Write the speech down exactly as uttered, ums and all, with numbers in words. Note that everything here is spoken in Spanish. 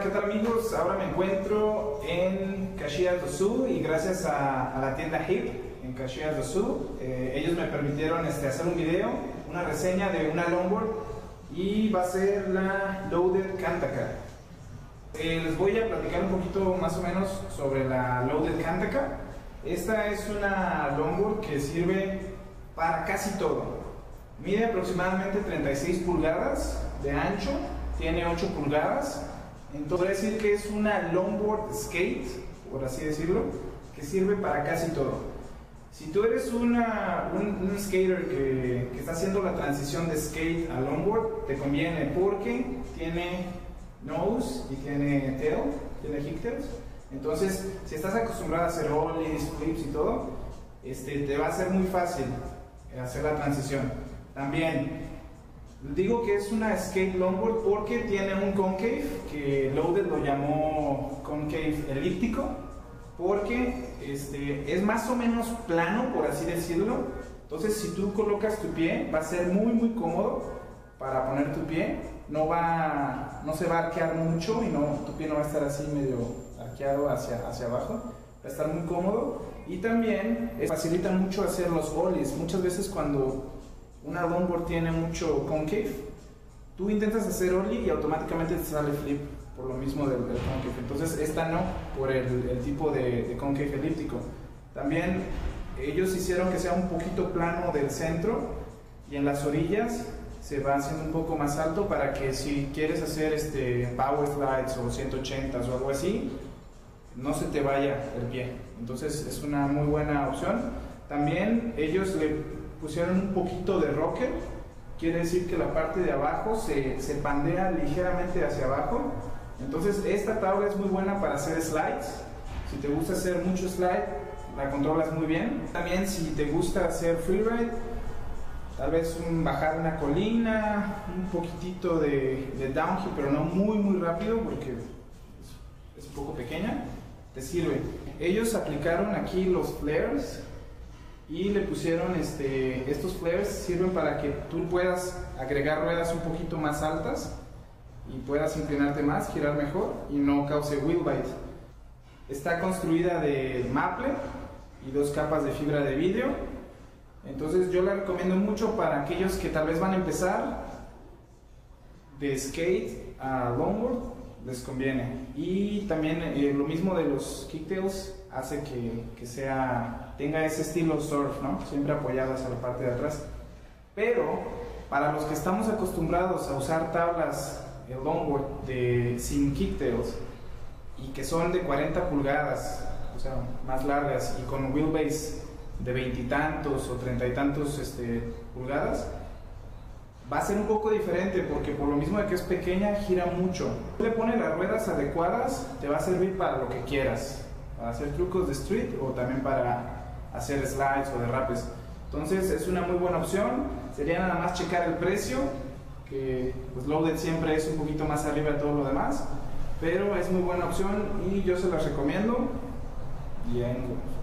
¿qué tal amigos? Ahora me encuentro en Caxias do Sul y gracias a, a la tienda Hip en Caxias do Sul, eh, ellos me permitieron este, hacer un video, una reseña de una longboard y va a ser la Loaded Kantaka. Eh, les voy a platicar un poquito más o menos sobre la Loaded Kantaka. Esta es una longboard que sirve para casi todo. Mide aproximadamente treinta y seis pulgadas de ancho, tiene ocho pulgadas. Entonces voy a decir que es una longboard skate, por así decirlo, que sirve para casi todo. Si tú eres una, un, un skater que, que está haciendo la transición de skate a longboard, te conviene porque tiene nose y tiene tail, tiene higtails. Entonces, si estás acostumbrado a hacer ollies, flips y todo, este, te va a ser muy fácil hacer la transición. También digo que es una skate longboard porque tiene un concave, que Loaded lo llamó concave elíptico, porque este, es más o menos plano, por así decirlo. Entonces si tú colocas tu pie, va a ser muy muy cómodo para poner tu pie. No, va, no se va a arquear mucho y no, tu pie no va a estar así medio arqueado hacia, hacia abajo. Va a estar muy cómodo. Y también eh, facilita mucho hacer los ollies. Muchas veces cuando una longboard tiene mucho concave, tú intentas hacer ollie y automáticamente te sale flip por lo mismo del, del concave. Entonces esta no, por el, el tipo de, de concave elíptico. También ellos hicieron que sea un poquito plano del centro y en las orillas se va haciendo un poco más alto para que si quieres hacer este power slides o ciento ochenta o algo así, no se te vaya el pie. Entonces es una muy buena opción. También ellos le pusieron un poquito de rocker, quiere decir que la parte de abajo se, se pandea ligeramente hacia abajo. Entonces esta tabla es muy buena para hacer slides. Si te gusta hacer mucho slide, la controlas muy bien. También si te gusta hacer freeride, tal vez un, bajar una colina, un poquitito de, de downhill, pero no muy muy rápido porque es, es un poco pequeña, te sirve. Ellos aplicaron aquí los flares y le pusieron este, estos flares, sirven para que tú puedas agregar ruedas un poquito más altas y puedas inclinarte más, girar mejor y no cause wheel bite. Está construida de maple y dos capas de fibra de vidrio. Entonces yo la recomiendo mucho para aquellos que tal vez van a empezar de skate a longboard, les conviene. Y también eh, lo mismo de los kicktails hace que, que sea, tenga ese estilo surf, ¿no? Siempre apoyado hacia la parte de atrás. Pero para los que estamos acostumbrados a usar tablas de longboard de, sin kicktails y que son de cuarenta pulgadas, o sea, más largas y con wheelbase de veintitantos o treinta y tantos este, pulgadas, va a ser un poco diferente porque por lo mismo de que es pequeña, gira mucho. Si le pones las ruedas adecuadas, te va a servir para lo que quieras, para hacer trucos de street o también para hacer slides o derrapes. Entonces es una muy buena opción. Sería nada más checar el precio, que pues Loaded siempre es un poquito más arriba de todo lo demás, pero es muy buena opción y yo se las recomiendo. Y ahí nos vemos.